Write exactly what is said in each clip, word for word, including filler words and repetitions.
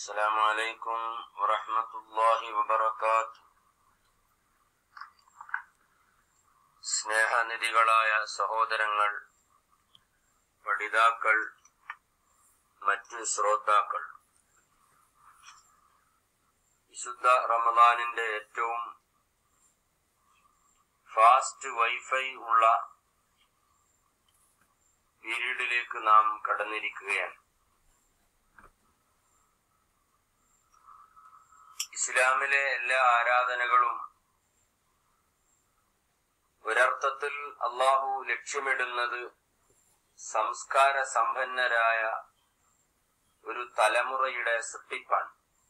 السلام عليكم ورحمة الله وبركاته. സ്നേഹനിധികളായ സഹോദരങ്ങൾ, പഠിതാക്കൾ, മറ്റു ശ്രോതാക്കൾ, വിശുദ്ധ റമദാനിന്റെ ഏറ്റവും ഫാസ്റ്റ് വൈഫൈ ഉള്ള പീരീഡിലേക്ക് നാം കടന്നിരിക്കുകയാണ്. ഇസ്ലാമിലെ എല്ലാ ആരാധനകളും ഒരർത്ഥത്തിൽ അള്ളാഹു ലക്ഷ്യമിടുന്നത് സംസ്കാര സമ്പന്നരായ ഒരു തലമുറയുടെ സൃഷ്ടിപ്പാണ്.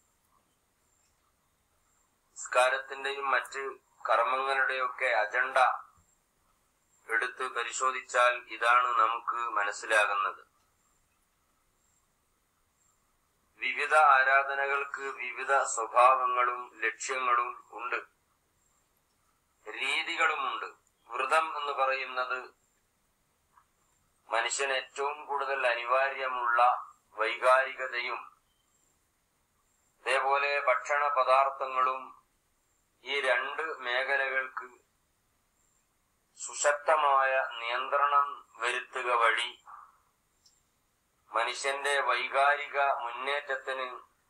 സംസ്കാരത്തിന്റെയും മറ്റ് കർമ്മങ്ങളുടെയൊക്കെ അജണ്ട എടുത്ത് പരിശോധിച്ചാൽ ഇതാണ് നമുക്ക് മനസ്സിലാകുന്നത്. വിവിധ ആരാധനകൾക്ക് വിവിധ സ്വഭാവങ്ങളും ലക്ഷ്യങ്ങളും ഉണ്ട്, രീതികളുമുണ്ട്. വ്രതം എന്ന് പറയുന്നത് മനുഷ്യന് ഏറ്റവും കൂടുതൽ അനിവാര്യമുള്ള വൈകാരികതയും അതേപോലെ ഭക്ഷണ പദാർത്ഥങ്ങളും ഈ രണ്ട് മേഖലകൾക്ക് സുശക്തമായ നിയന്ത്രണം വരുത്തുക വഴി മനുഷ്യന്റെ വൈകാരിക മുന്നേറ്റത്തിന്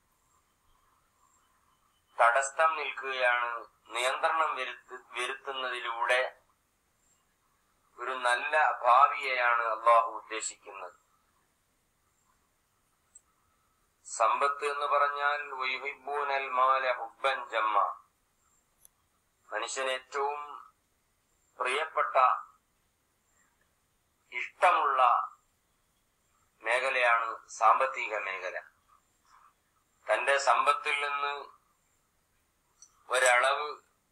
തടസ്സം നിൽക്കുകയാണ്. നിയന്ത്രണം വരുത്തു വരുത്തുന്നതിലൂടെ ഒരു നല്ല ഭാവിയെയാണ് അള്ളാഹു ഉദ്ദേശിക്കുന്നത്. സമ്പത്ത് എന്ന് പറഞ്ഞാൽ വയുഹിബ്ബൂനൽ മാല ഹുബ്ബൻ ജമ്മ, മനുഷ്യന് ഏറ്റവും പ്രിയപ്പെട്ട ഇഷ്ടമുള്ള മേഖലയാണ് സാമ്പത്തിക മേഖല. തന്റെ സമ്പത്തിൽ നിന്ന് ഒരളവ്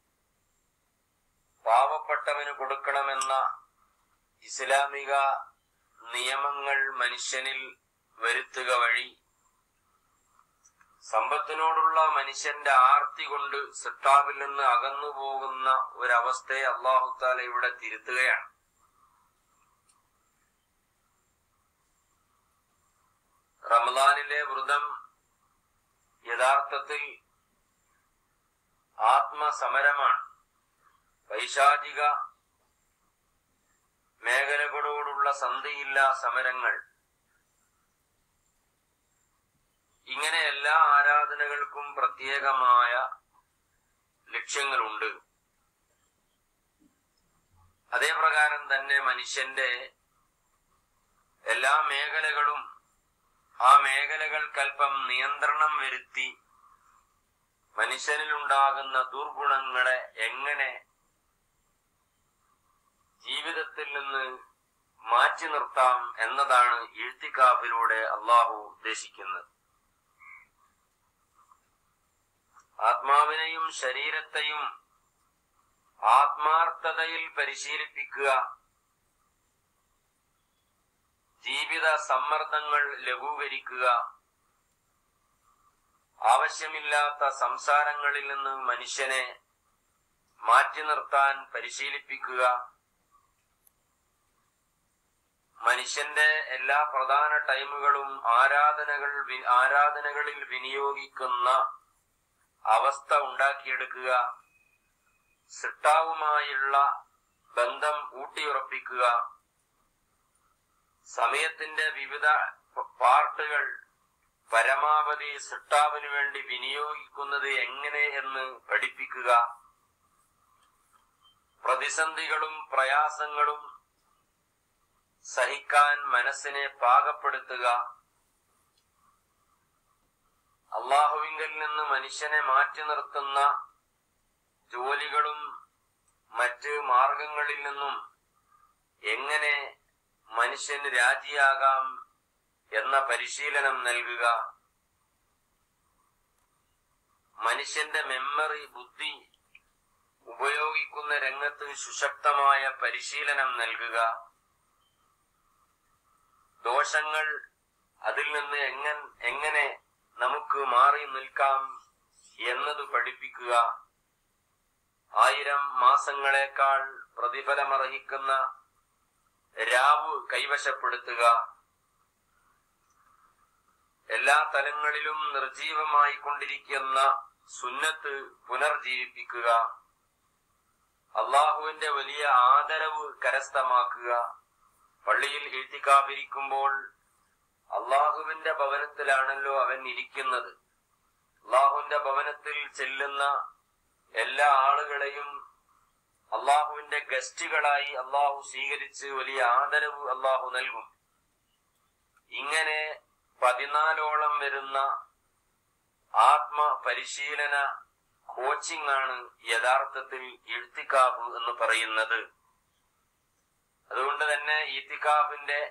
പാവപ്പെട്ടവന് കൊടുക്കണമെന്ന ഇസ്ലാമിക നിയമങ്ങൾ മനുഷ്യനിൽ വരുത്തുക വഴി സമ്പത്തിനോടുള്ള മനുഷ്യന്റെ ആർത്തി കൊണ്ട് സൃഷ്ടാവിൽ നിന്ന് അകന്നു പോകുന്ന ഒരവസ്ഥയെ അല്ലാഹു തആല ഇവിടെ തിരുത്തുകയാണ്. റമദാനിലെ വ്രതം യഥാർത്ഥത്തിൽ ആത്മസമരമാണ്. പൈശാചിക മേഖലകളോടുള്ള സന്ധിയില്ലാ സമരങ്ങൾ. ഇങ്ങനെ എല്ലാ ആരാധനകൾക്കും പ്രത്യേകമായ ലക്ഷ്യങ്ങളുണ്ട്. അതേപ്രകാരം തന്നെ മനുഷ്യന്റെ എല്ലാ മേഖലകളും ആ മേഖലകൾക്കല്പം നിയന്ത്രണം വരുത്തി മനുഷ്യനിലുണ്ടാകുന്ന ദുർഗുണങ്ങളെ എങ്ങനെ ജീവിതത്തിൽ നിന്ന് മാറ്റി നിർത്താം എന്നതാണ് ഇഴ്തികാഫിലൂടെ അള്ളാഹു ഉദ്ദേശിക്കുന്നത്. ആത്മാവിനെയും ശരീരത്തെയും ആത്മാർത്ഥതയിൽ പരിശീലിപ്പിക്കുക, ജീവിത സമ്മർദ്ദങ്ങൾ ലഘൂകരിക്കുക, ആവശ്യമില്ലാത്ത സംസാരങ്ങളിൽ നിന്ന് മനുഷ്യനെ മാറ്റി നിർത്താൻ പരിശീലിപ്പിക്കുക, മനുഷ്യന്റെ എല്ലാ പ്രധാന ടൈമുകളും ആരാധനകൾ ആരാധനകളിൽ വിനിയോഗിക്കുന്ന അവസ്ഥ ഉണ്ടാക്കിയെടുക്കുക, സൃഷ്ടാവുമായുള്ള ബന്ധം ഊട്ടിയുറപ്പിക്കുക, സമയത്തിന്റെ വിവിധ പാർട്ടുകൾ പരമാവധി സൃഷ്ടാവിനു വേണ്ടി വിനിയോഗിക്കുന്നത് എങ്ങനെ എന്ന് പഠിപ്പിക്കുക, പ്രതിസന്ധികളും പ്രയാസങ്ങളും സഹിക്കാൻ മനസ്സിനെ പാകപ്പെടുത്തുക, അള്ളാഹുവിങ്കൽ നിന്ന് മനുഷ്യനെ മാറ്റി നിർത്തുന്ന ജോലികളും മറ്റ് മാർഗങ്ങളിൽ നിന്നും എങ്ങനെ മനുഷ്യന് രാജിയാകാം എന്ന പരിശീലനം നൽകുക, മനുഷ്യന്റെ മെമ്മറി ബുദ്ധി ഉപയോഗിക്കുന്ന രംഗത്ത് സുശക്തമായ പരിശീലനം നൽകുക, ദോഷങ്ങൾ അതിൽ നിന്ന് എങ്ങനെ എങ്ങനെ നമുക്ക് മാറി നിൽക്കാം എന്നത് പഠിപ്പിക്കുക, ആയിരം മാസങ്ങളെക്കാൾ പ്രതിഫലമർഹിക്കുന്ന രാവ് കൈവശപ്പെടുത്തുക, എല്ലാ തലങ്ങളിലും നിർജീവമായി കൊണ്ടിരിക്കുന്ന സുന്നത്ത് പുനർജീവിപ്പിക്കുക, അള്ളാഹുവിന്റെ വലിയ ആദരവ് കരസ്ഥമാക്കുക. പള്ളിയിൽ ഇഴ്തികാഫിരിക്കുമ്പോൾ അള്ളാഹുവിന്റെ ഭവനത്തിലാണല്ലോ അവൻ ഇരിക്കുന്നത്. അള്ളാഹുവിന്റെ ഭവനത്തിൽ ചെല്ലുന്ന എല്ലാ ആളുകളെയും അള്ളാഹുവിന്റെ ഗസ്റ്റുകളായി അള്ളാഹു സ്വീകരിച്ച് വലിയ ആദരവ് അള്ളാഹു നൽകും. ഇങ്ങനെ പതിനാലോളം വരുന്ന ആത്മ പരിശീലന കോച്ചിങ് ആണ് യഥാർത്ഥത്തിൽ ഇഴ്തികാഫ് എന്ന് പറയുന്നത്. അതുകൊണ്ട് തന്നെ ഇത്തികാഫിന്റെ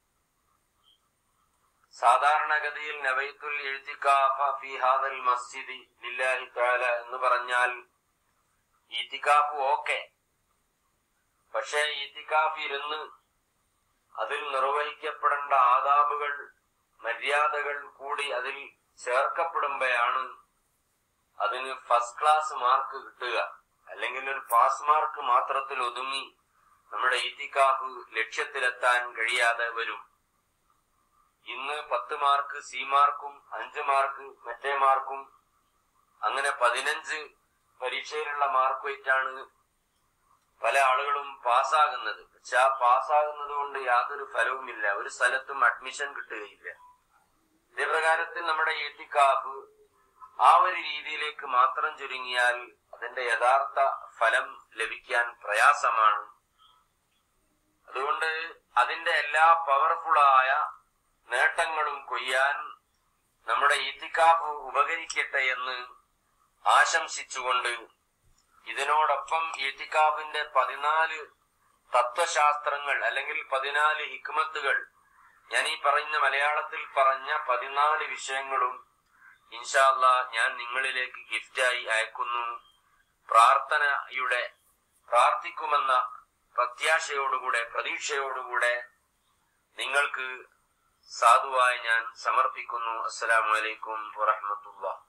സാധാരണഗതിയിൽ നവൈത്തുൽ ഇഴ്തികാഫ ഫീ ഹാദൽ മസ്ജിദി ലില്ലാഹി തആല എന്ന് പറഞ്ഞാൽ ഇത്തികാഫ് ഓക്കെ. പക്ഷേ ഇത്തികാഫ് ഇരുന്ന് അതിൽ നിർവഹിക്കപ്പെടേണ്ട ആദാബുകൾ, മര്യാദകൾ കൂടി അതിൽ ചേർക്കപ്പെടുമ്പോഴാണ് അതിന് ഫസ്റ്റ് ക്ലാസ് മാർക്ക് കിട്ടുക. അല്ലെങ്കിൽ ഒരു പാസ് മാർക്ക് മാത്രത്തിൽ ഒതുങ്ങി നമ്മുടെ ഇത്തികാഫ് ലക്ഷ്യത്തിലെത്താൻ കഴിയാതെ വരും. ഇന്ന് പത്ത് മാർക്ക് സി മാർക്കും അഞ്ച് മാർക്ക് മറ്റേ മാർക്കും അങ്ങനെ പതിനഞ്ച് പരീക്ഷയിലുള്ള മാർക്ക് വെച്ചാണ് പല ആളുകളും പാസ്സാകുന്നത്. പക്ഷെ ആ പാസ്സാകുന്നത് കൊണ്ട് യാതൊരു ഫലവുമില്ല, ഒരു സ്ഥലത്തും അഡ്മിഷൻ കിട്ടുകയില്ല. ഇതേ പ്രകാരത്തിൽ നമ്മുടെ ഇത്തികാഫ് ആ ഒരു രീതിയിലേക്ക് മാത്രം ചുരുങ്ങിയാൽ അതിന്റെ യഥാർത്ഥ ഫലം ലഭിക്കാൻ പ്രയാസമാണ്. അതുകൊണ്ട് അതിന്റെ എല്ലാ പവർഫുള്ളായ നേട്ടങ്ങളും കൊയ്യാൻ നമ്മുടെ ഇത്തികാഫ് ഉപകരിക്കട്ടെ എന്ന് ആശംസിച്ചുകൊണ്ട്, ഇതിനോടൊപ്പം ഇത്തികാഫിന്റെ പതിനാല് തത്വശാസ്ത്രങ്ങൾ അല്ലെങ്കിൽ പതിനാല് ഹിക്മത്തുകൾ, ഞാൻ ഈ പറയുന്ന മലയാളത്തിൽ പറഞ്ഞ പതിനാല് വിഷയങ്ങളും ഇൻഷാ അല്ലാഹ് ഞാൻ നിങ്ങളിലേക്ക് ഗിഫ്റ്റായി അയക്കുന്നു. പ്രാർത്ഥനയുടെ പ്രാർത്ഥിക്കുമെന്ന പ്രത്യാശയോടുകൂടെ പ്രതീക്ഷയോടുകൂടെ നിങ്ങൾക്ക് സാധുവായി ഞാൻ സമർപ്പിക്കുന്നു. അസ്സലാമു അലൈക്കും വറഹ്മത്തുള്ളാഹി.